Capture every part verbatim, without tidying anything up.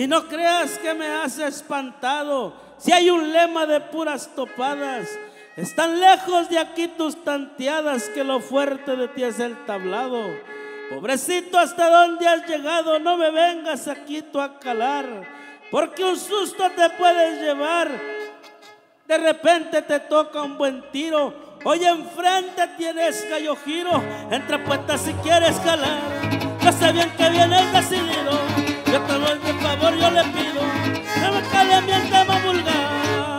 Y no creas que me has espantado, si hay un lema de puras topadas. Están lejos de aquí tus tanteadas, que lo fuerte de ti es el tablado. Pobrecito, ¿hasta dónde has llegado? No me vengas aquí tú a calar, porque un susto te puedes llevar. De repente te toca un buen tiro. Hoy enfrente tienes gallo giro. Entra puesta si quieres calar. Yo sé bien que vienes decidido. Yo te doy de favor, yo le pido. No me cale a mí el tema vulgar.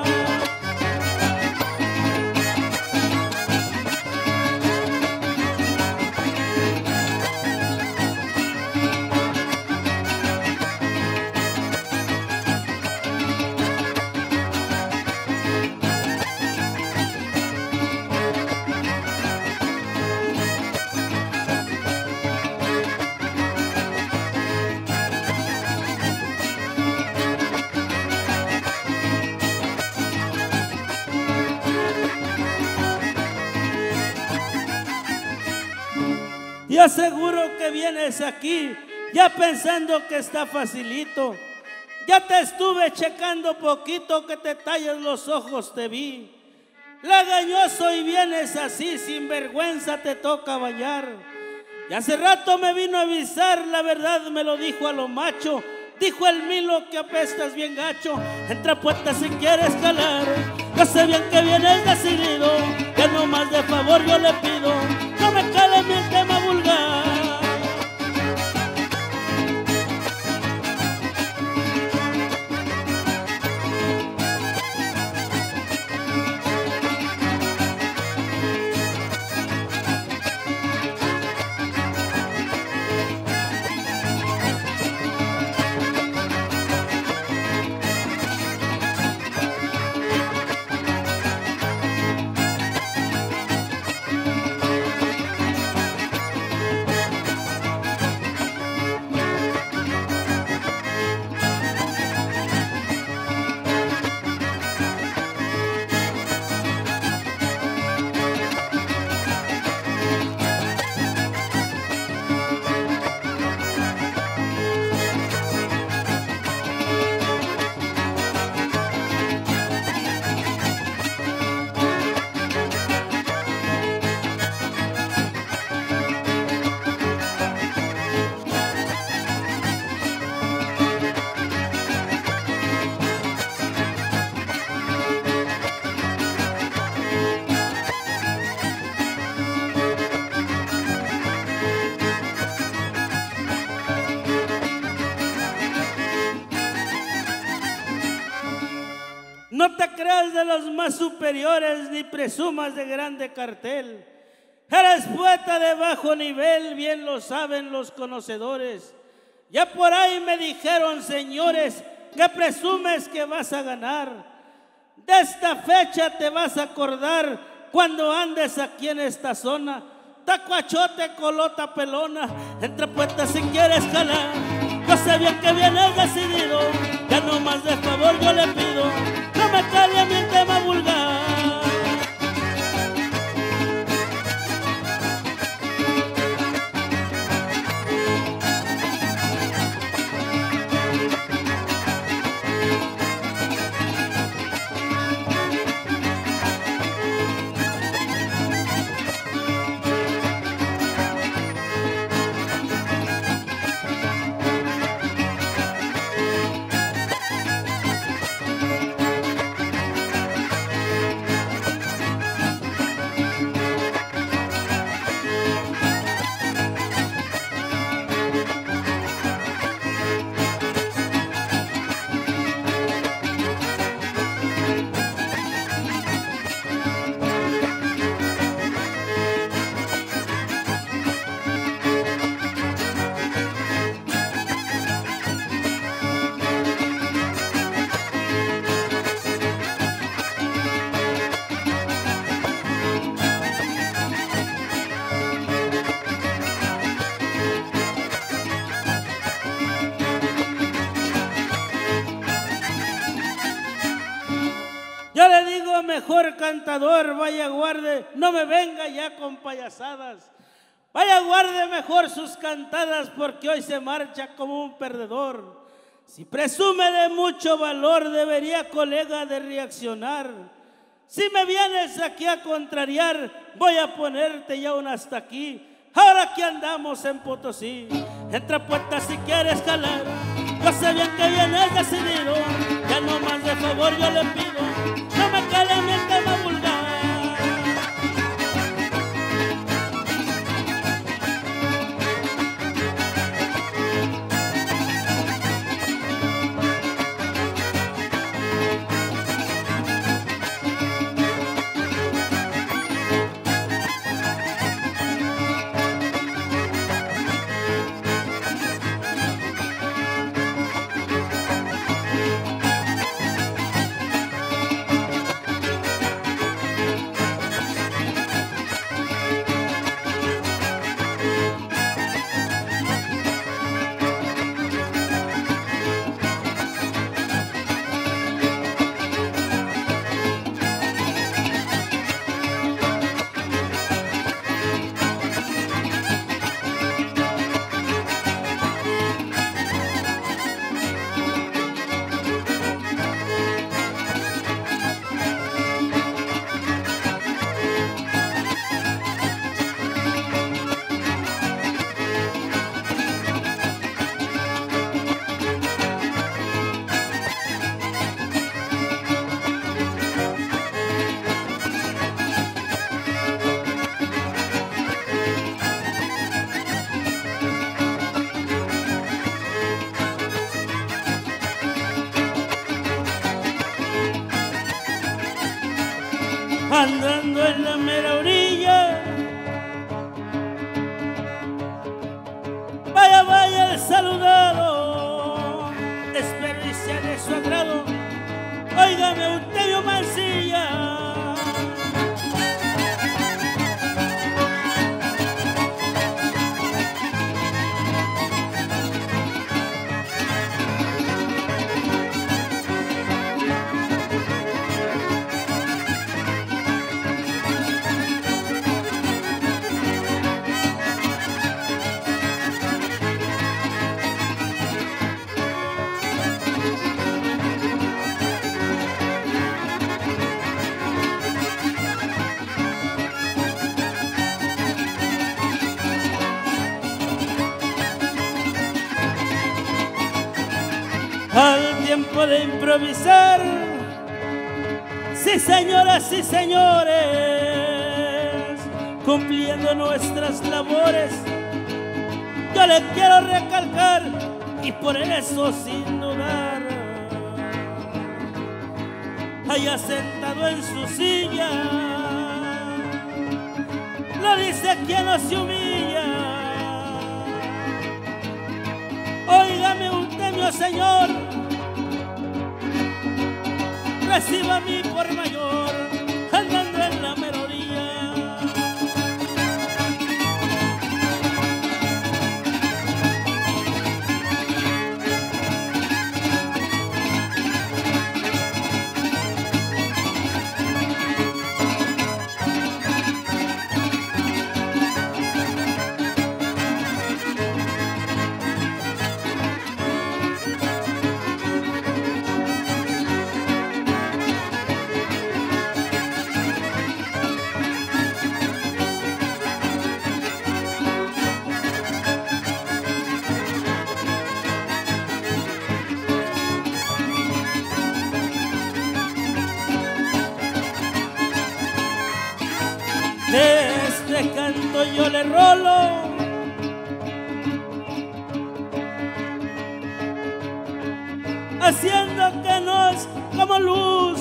Y aseguro que vienes aquí ya pensando que está facilito. Ya te estuve checando poquito, que te tallas los ojos te vi. Lagañoso y vienes así, sin vergüenza te toca bañar. Y hace rato me vino a avisar, la verdad me lo dijo a lo macho. Dijo el Milo que apestas bien gacho. Entra puerta si quieres calar. Yo sé bien que vienes decidido, que no más de favor yo le pido. No me cale mi tema vulgar. No te creas de los más superiores, ni presumas de grande cartel. Eres poeta de bajo nivel, bien lo saben los conocedores. Ya por ahí me dijeron, señores, que presumes que vas a ganar. De esta fecha te vas a acordar cuando andes aquí en esta zona. Tacuachote, colota pelona, entre puertas si quieres jalar. Yo sé bien que vienes decidido, ya no más de favor yo le pido. No me cale a mí el tema vulgar. Yo le digo, mejor cantador, vaya guarde, no me venga ya con payasadas. Vaya guarde mejor sus cantadas, porque hoy se marcha como un perdedor. Si presume de mucho valor, debería, colega, de reaccionar. Si me vienes aquí a contrariar, voy a ponerte ya un hasta aquí. Ahora que andamos en Potosí, entra puerta si quieres jalar. Yo sé bien que vienes decidido, ya no más de favor yo le pido, no me cale mi tema vulgar. Andando en la mera orilla, vaya, vaya el saludado, espero y sea de su agrado, óigame Eutebio Mancilla. Al tiempo de improvisar, sí señoras, sí señores, cumpliendo nuestras labores, yo le quiero recalcar y por eso sin dudar, allá sentado en su silla, lo dice quien no se humilla. Óigame Eutebio, señor, reciba mi por mayor, andando en la melodía. De este canto yo le rolo haciendo que no es como luz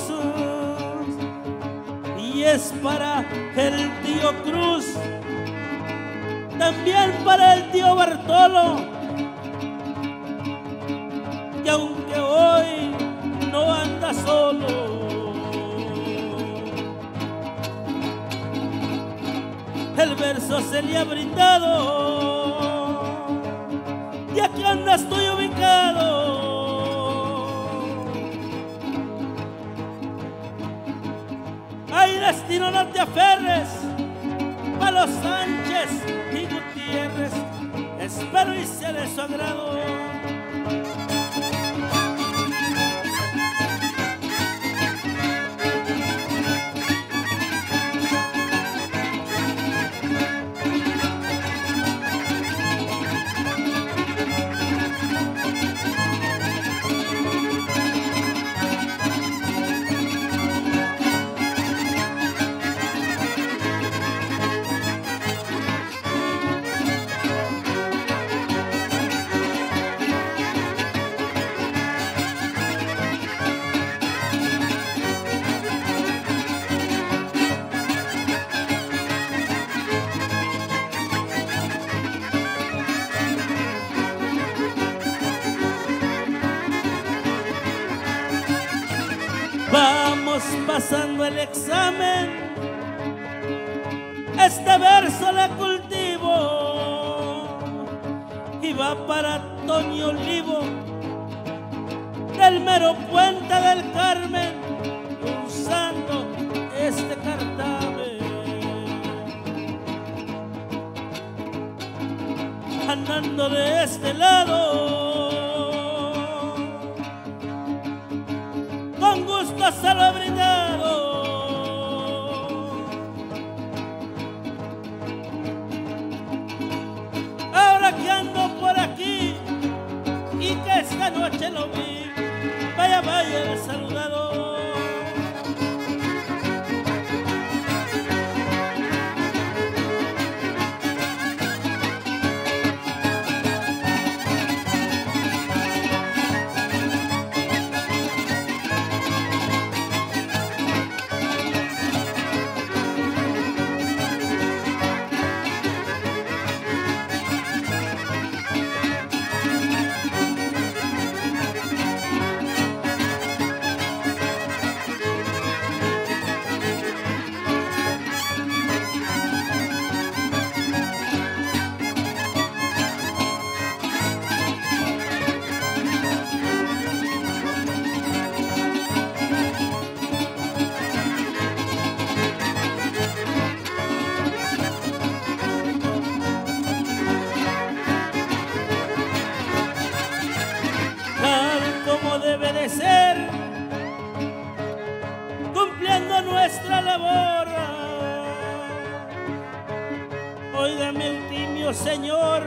y es para el tío Cruz, también para el tío Bartolo, que aunque hoy no anda solo, el verso se le ha brindado y aquí andas tú ubicado. Ay, destino, no te aferres, pa' los Sánchez y Gutiérrez, espero y sea de su agrado. este verso le cultivo y va para Tony Olivo, del mero puente del Carmen, usando este cartable. Andando de este lado, con gusto se lo he brindado. Ahora que ando por aquí y que esta noche lo vi, vaya, vaya, el saludado. Debe de ser, cumpliendo nuestra labor. Óigame, Eutimio, señor,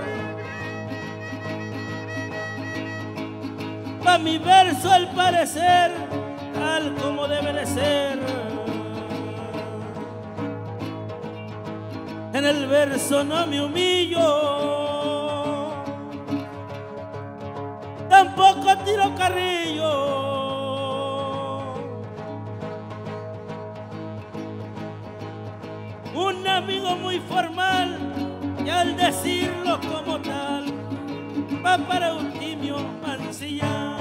pa' mi verso al parecer, tal como debe de ser. En el verso no me humillo, tampoco tiro carrillo. Un amigo muy formal, y al decirlo como tal, va para Eutimio Mancilla.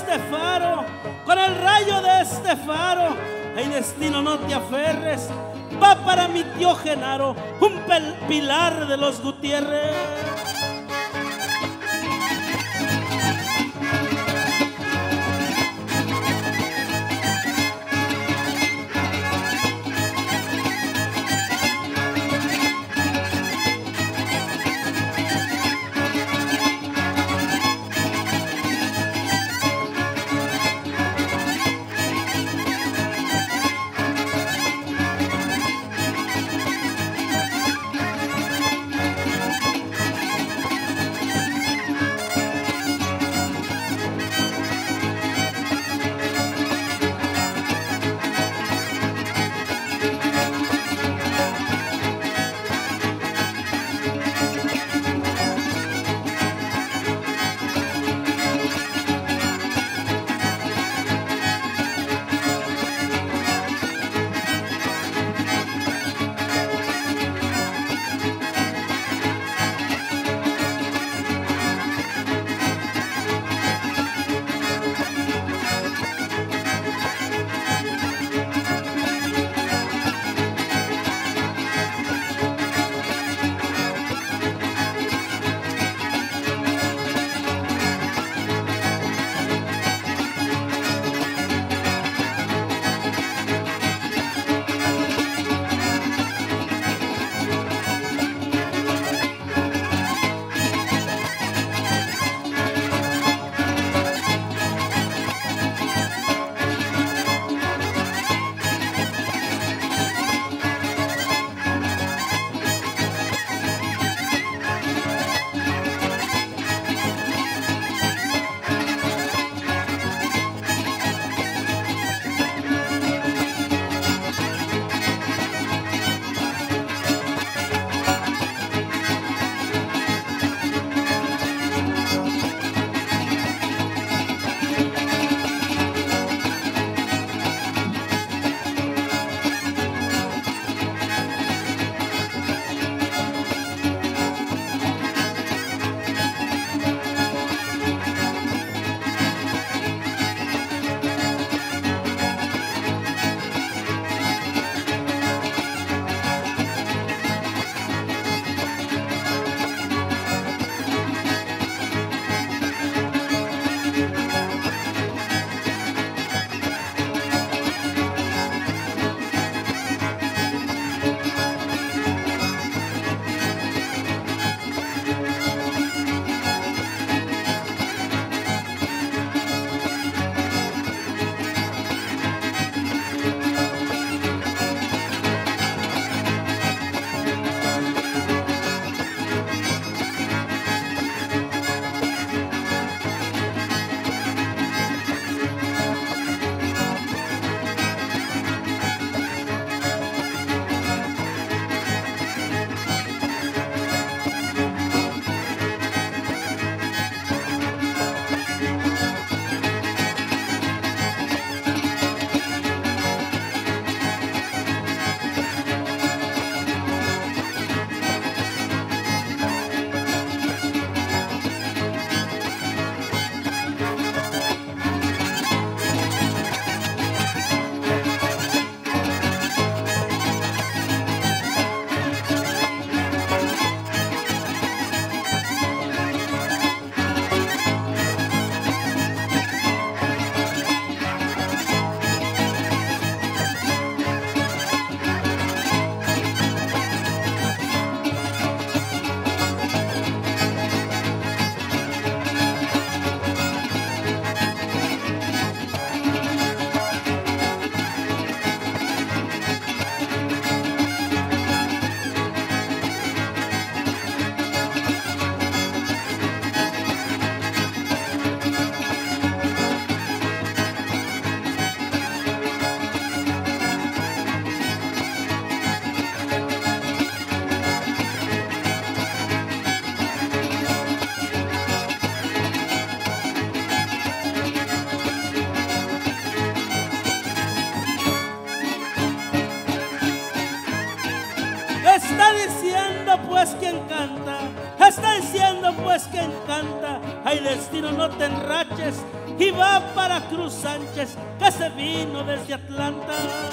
este faro, con el rayo de este faro. Ay, destino, no te aferres, va para mi tío Genaro, un pilar de los Gutiérrez. pues que encanta, está diciendo pues que encanta. Ay, destino, no te enraches, y va para Cruz Sánchez, que se vino desde Atlanta.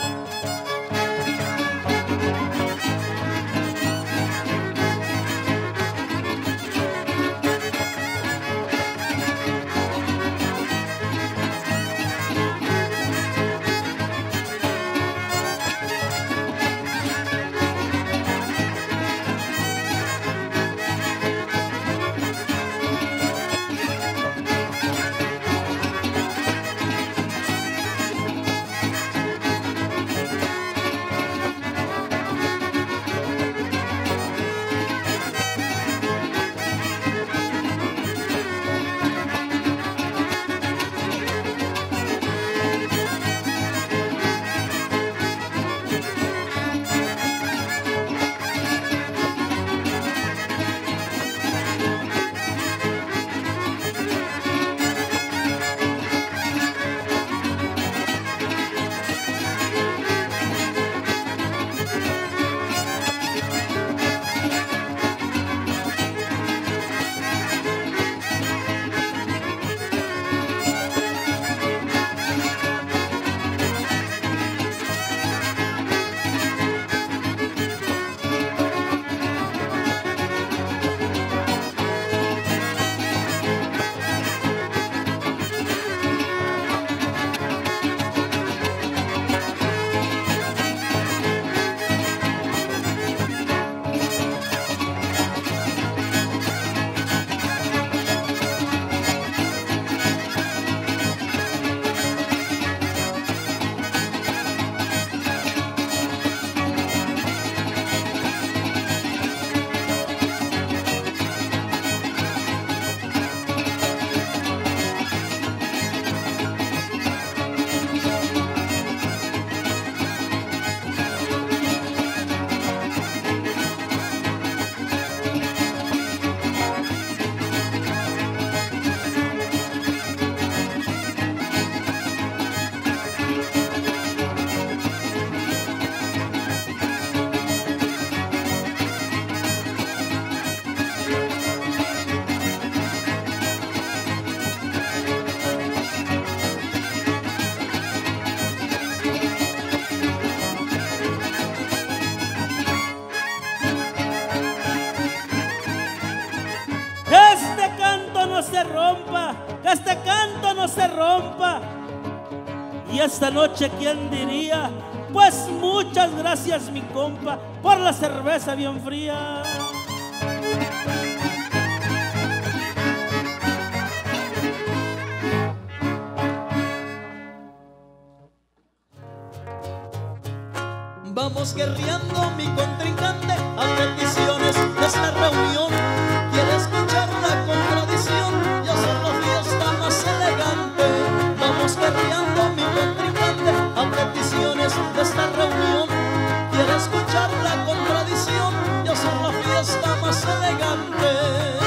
Que este canto no se rompa. Y esta noche, ¿quién diría? Pues muchas gracias, mi compa, por la cerveza bien fría. Vamos guerreando, mi contrincante, a peticiones de esta reunión. Quiere escuchar la contradicción, yo soy la fiesta más elegante. Vamos guerreando, mi contrincante, a peticiones de esta reunión. Quiere escuchar la contradicción, yo soy la fiesta más elegante.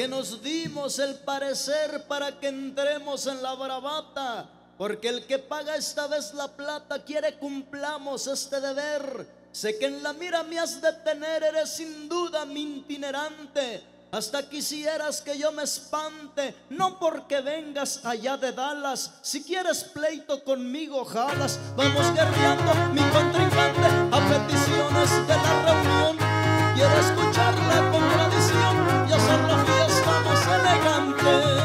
que nos dimos el parecer para que entremos en la bravata, porque el que paga esta vez la plata quiere cumplamos este deber. Sé que en la mira me has de tener, eres sin duda mi itinerante. Hasta quisieras que yo me espante, no porque vengas allá de Dallas. Si quieres pleito conmigo jalas. Vamos guerreando mi contrincante a peticiones de la reunión. Quiero escucharla con tradición y hacer la fiesta más elegante.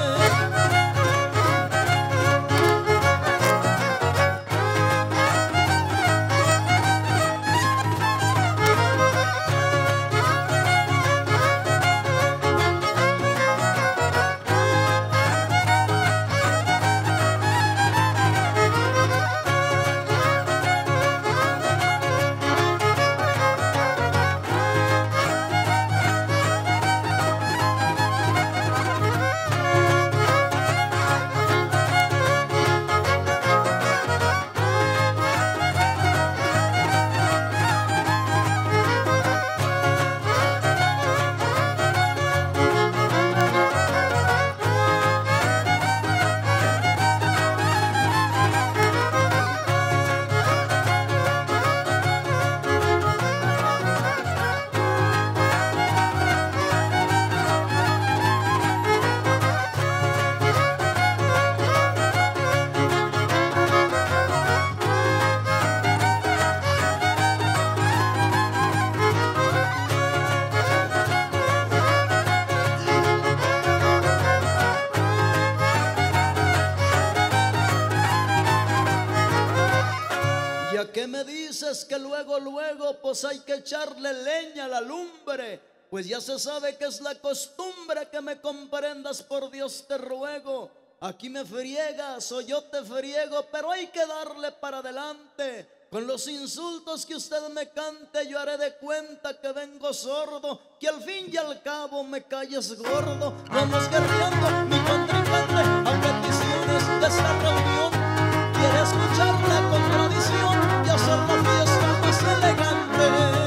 ¿Qué me dices que luego, luego, pues hay que echarle leña a la lumbre? Pues ya se sabe que es la costumbre que me comprendas, por Dios te ruego. Aquí me friegas o yo te friego, pero hay que darle para adelante. Con los insultos que usted me cante, yo haré de cuenta que vengo sordo, que al fin y al cabo me calles gordo. Vamos guerreando mi contrincante a peticiones de esta reunión. Quiere escuchar la contradicción y hacer la fiesta más elegante.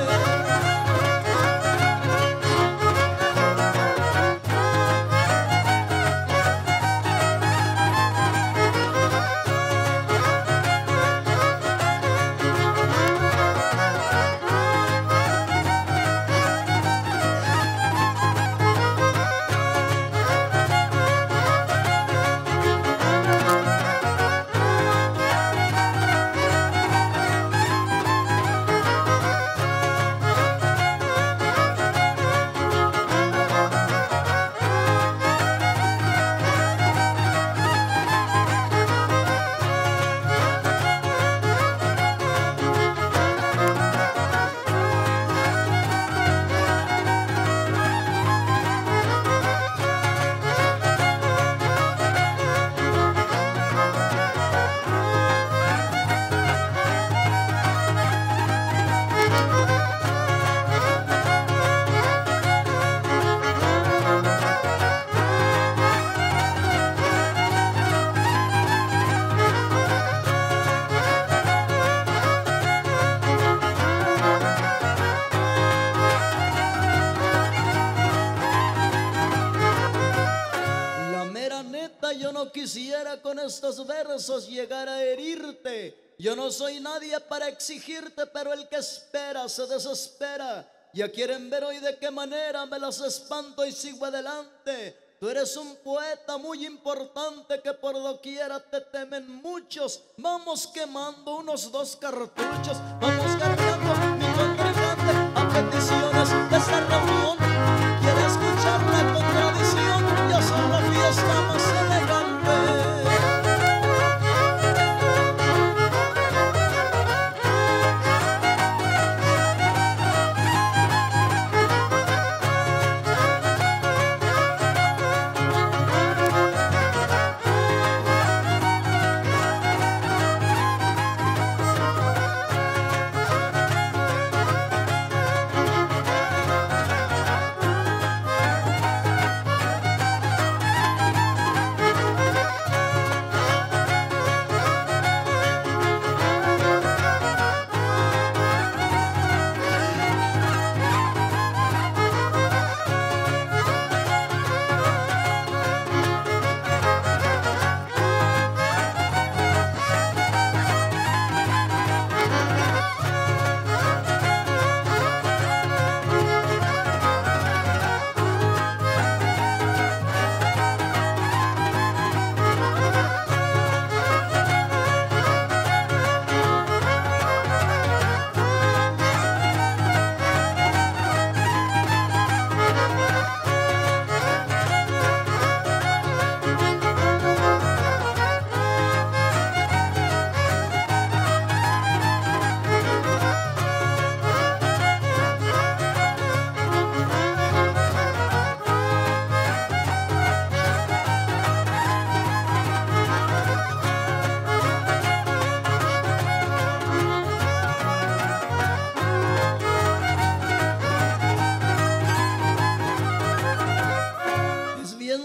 Yo no quisiera con estos versos llegar a herirte. Yo no soy nadie para exigirte, pero el que espera se desespera. Ya quieren ver hoy de qué manera me las espanto y sigo adelante. Tú eres un poeta muy importante que por doquiera te temen muchos. Vamos quemando unos dos cartuchos. Vamos cargando mi contrincante a peticiones de esta reunión. Quiere escuchar la contradicción y hacer la fiesta más elegante.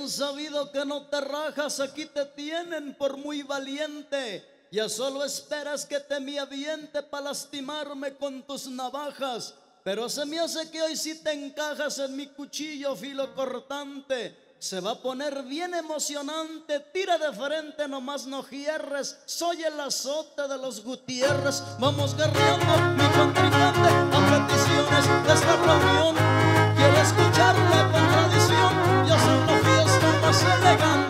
han sabido que no te rajas, aquí te tienen por muy valiente. Ya solo esperas que te me aviente para lastimarme con tus navajas. Pero se me hace que hoy sí te encajas en mi cuchillo filo cortante. Se va a poner bien emocionante. Tira de frente, nomás no hierres. Soy el azote de los Gutiérrez. Vamos guerreando, mi contrincante, a peticiones de esta reunión. Quiero escuchar la contradicción. Yo soy la fiesta más elegante.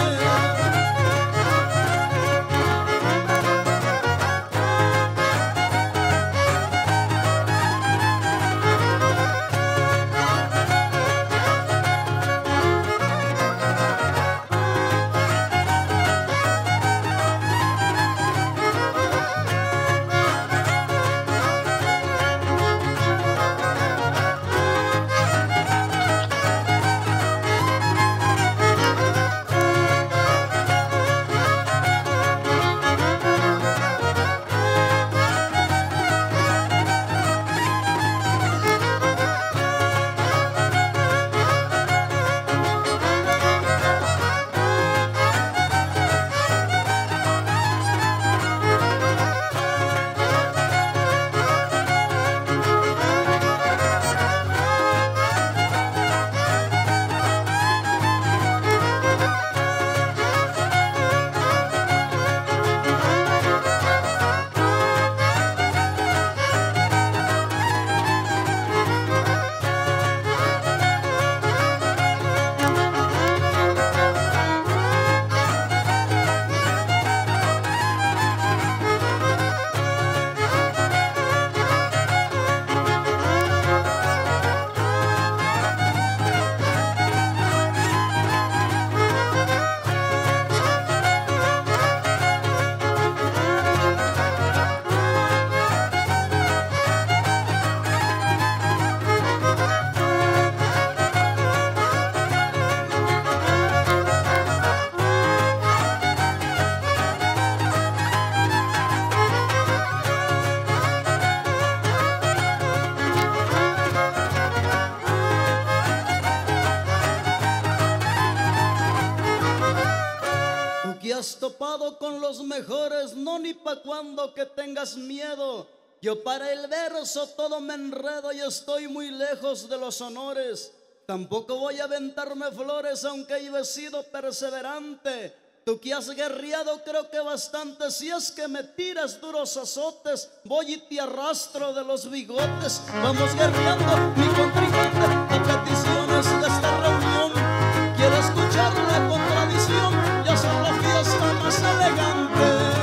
Has topado con los mejores, no ni pa' cuando que tengas miedo. Yo para el verso todo me enredo y estoy muy lejos de los honores. Tampoco voy a aventarme flores aunque he sido perseverante. Tú que has guerreado creo que bastante. Si es que me tiras duros azotes, voy y te arrastro de los bigotes. Vamos guerreando, mi contrincante, a peticiones de esta reunión. Quiero escuchar la contradicción. Yo soy la fiesta más elegante.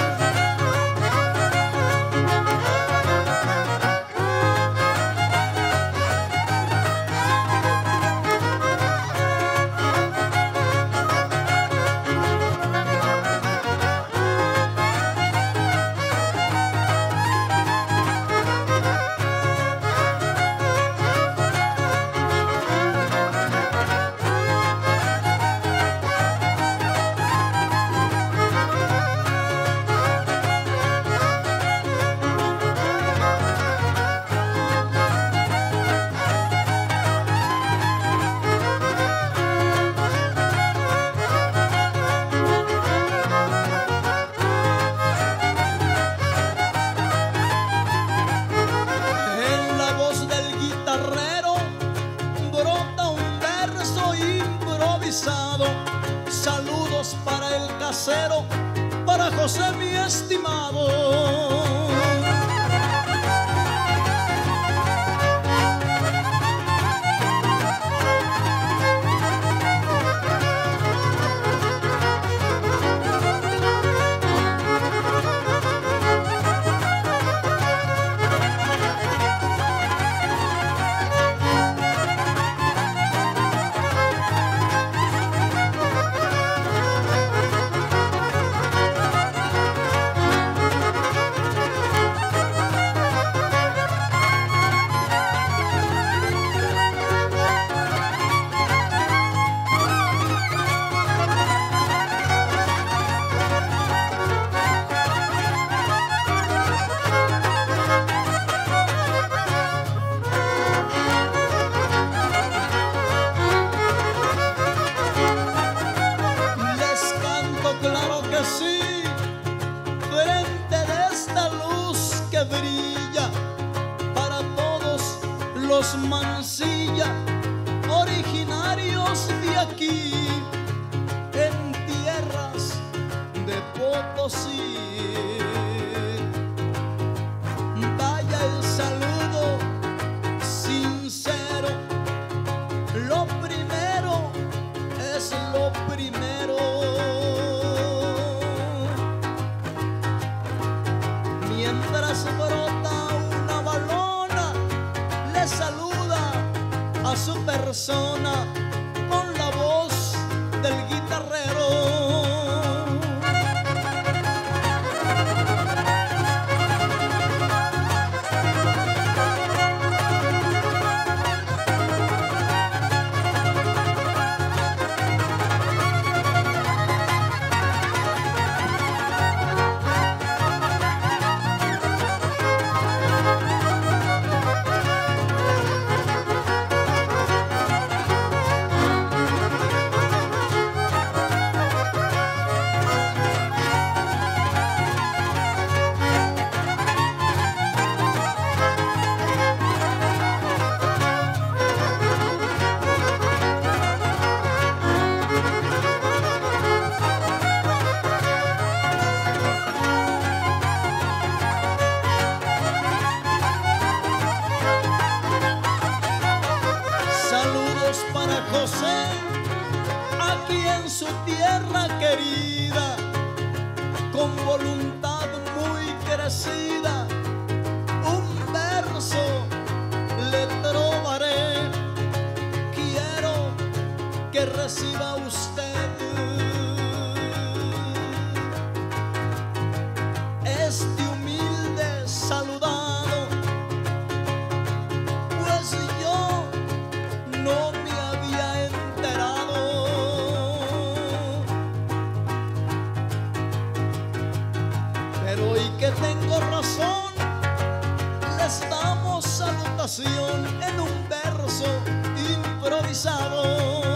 Saludos para el casero, para José mi estimado. primero. Mientras brota una balona, le saluda a su persona con la voz del guitarrero. Para José, aquí en su tierra querida, con voluntad muy crecida, un verso le trovaré. Quiero que reciba usted este humilde saludado, pues yo no me había enterado. Pero hoy que tengo razón, les damos salutación en un verso improvisado.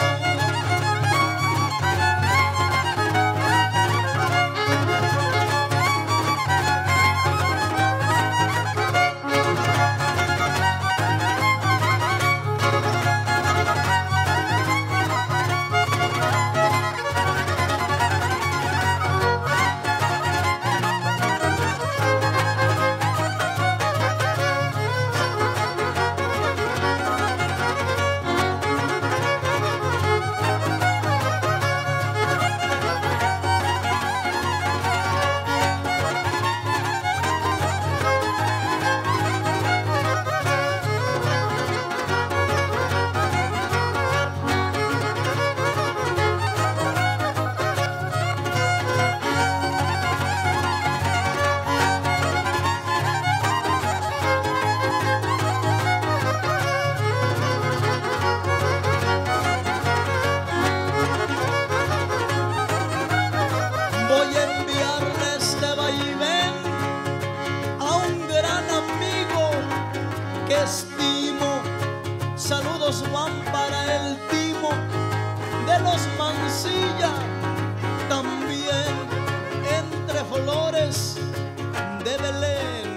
Voy a enviarle este vaivén a un gran amigo que estimo. Saludos van para el timo de los Mancilla, también entre flores de Belén.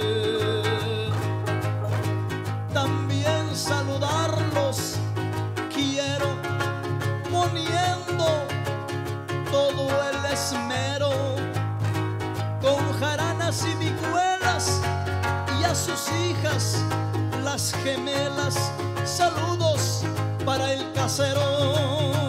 También saludarlos quiero poniendo todo el esmero, con jaranas y vihuelas, y a sus hijas las gemelas. Saludos para el casero.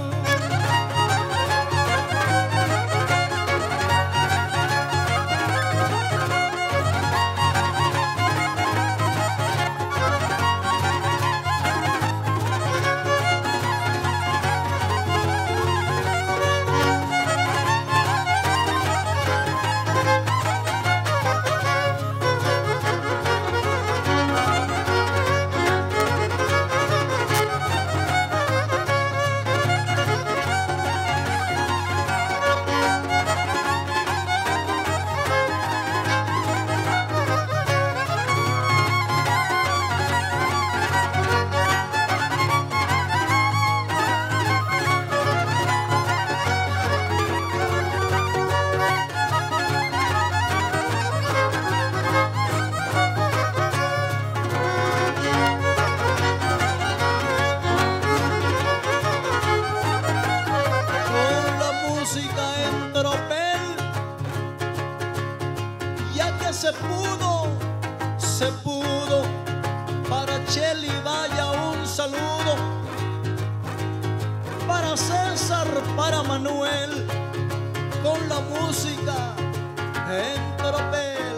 Se pudo, se pudo, para Cheli vaya un saludo, para César César para Manuel, con la música en tropel.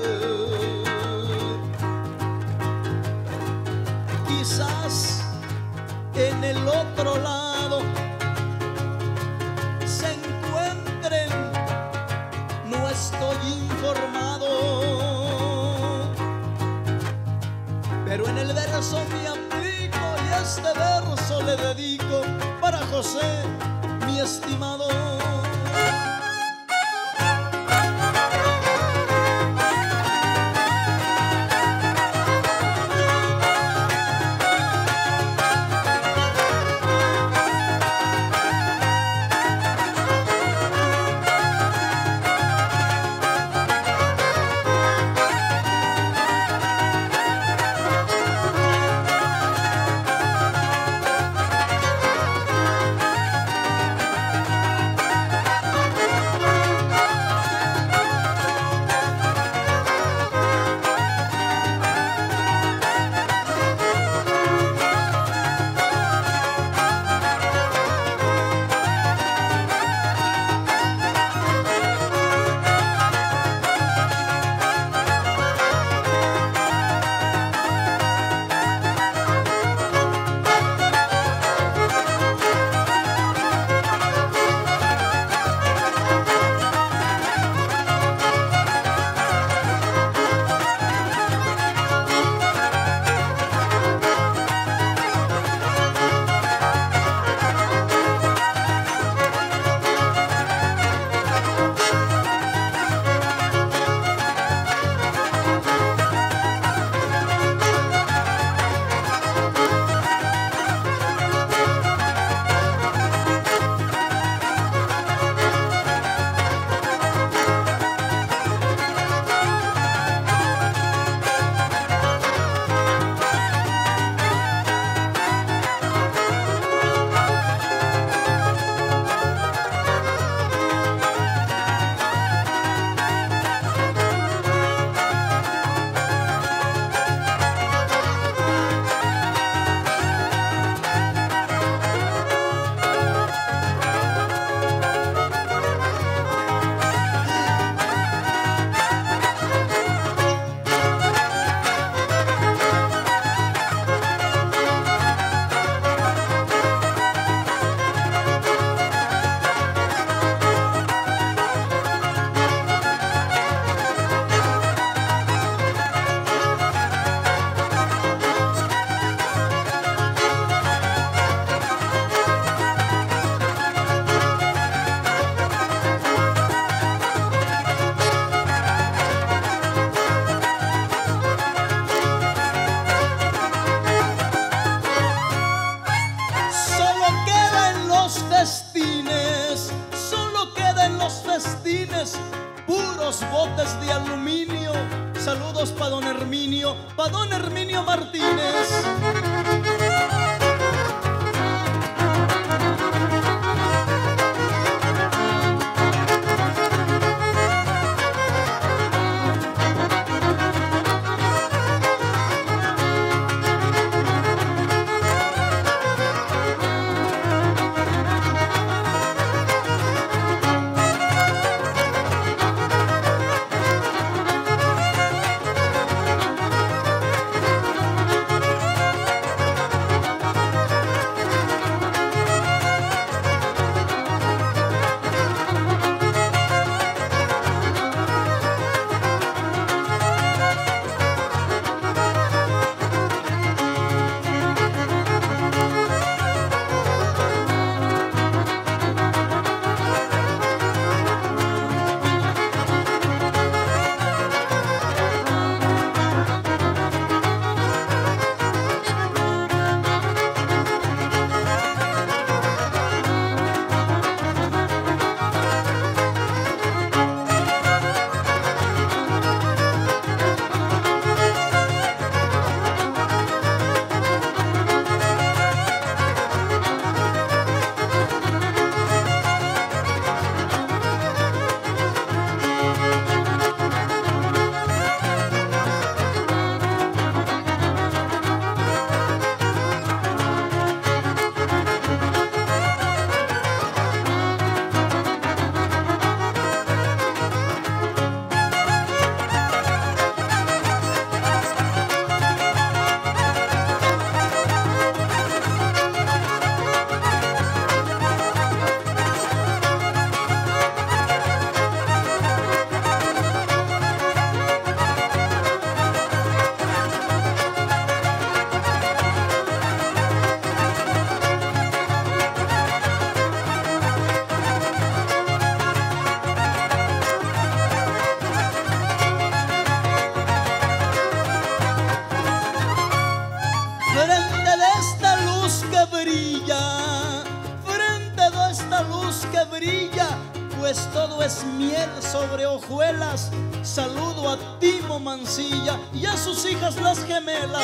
Quizás en el otro lado se encuentren, no estoy informado, pero en el verso me aplico y este verso le dedico para José, mi estimado. Puros botes de aluminio. Saludos pa' don Herminio, pa' don Herminio Martínez. una luz que brilla, pues todo es miel sobre hojuelas. Saludo a Timo Mancilla y a sus hijas las gemelas.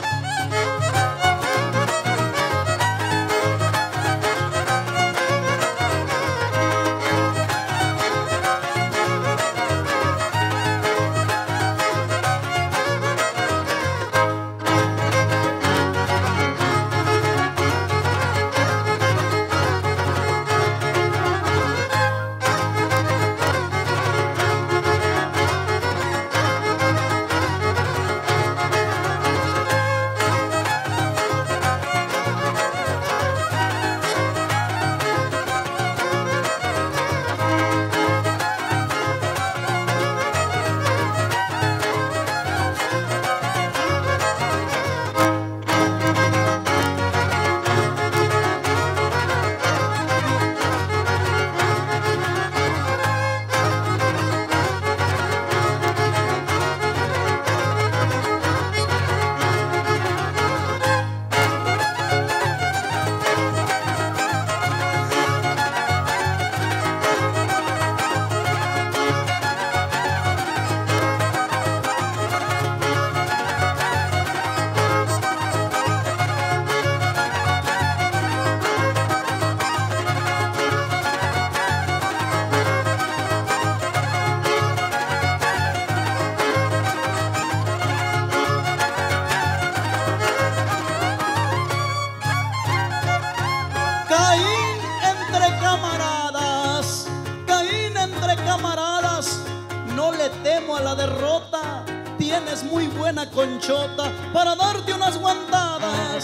Caín entre camaradas, Caín entre camaradas, no le temo a la derrota, tienes muy buena conchota para darte unas guantadas.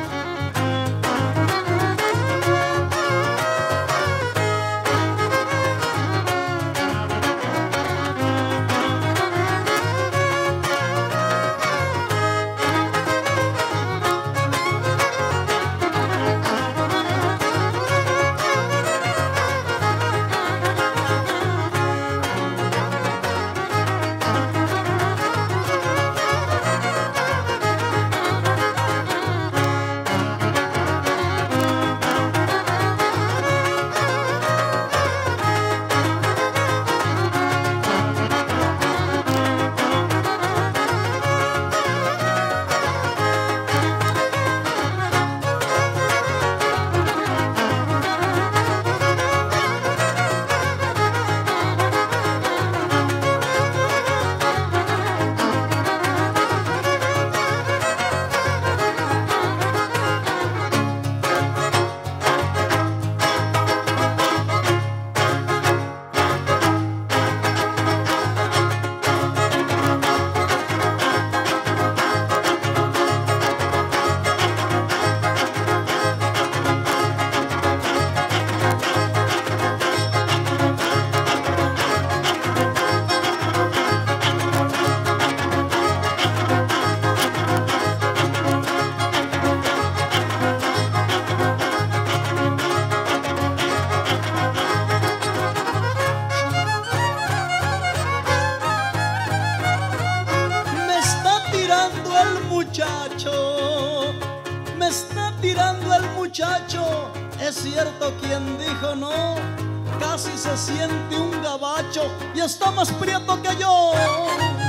Muchacho, me está tirando el muchacho. Es cierto quien dijo no, casi se siente un gabacho y está más prieto que yo.